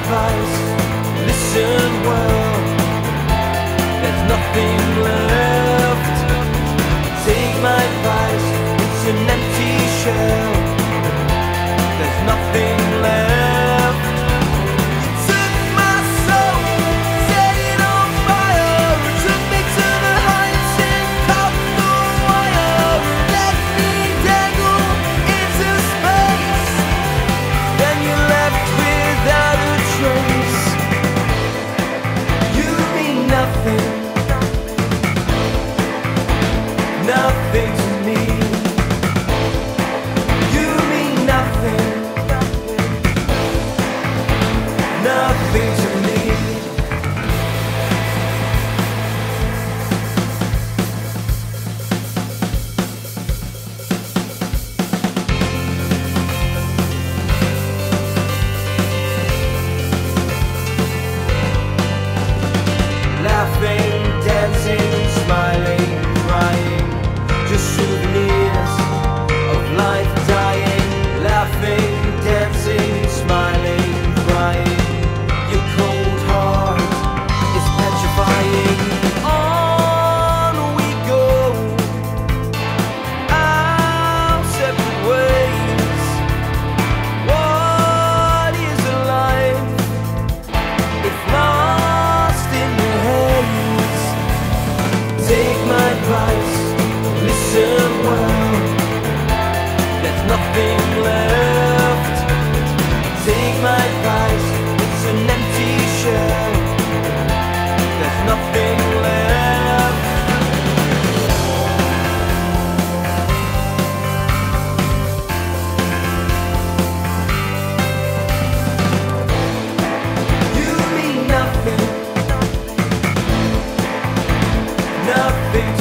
advice, listen well. There's nothing left. Take my advice, it's an empty shell. There's nothing left. You took my soul, set it on fire. Took me to the heights and cut the wire. Let me dangle into space. Then you left without a trace. You mean nothing, nothing to me. You mean nothing, nothing to me. Laughing, dancing, smiling, crying, just souvenirs of life dying. Laughing, dancing, smiling, crying. Your cold heart is petrifying. On we go, our separate ways. What is a life if lost in the haze? Take my advice, listen well. There's nothing left. Take my advice, it's an empty shell. There's nothing left. You mean nothing, nothing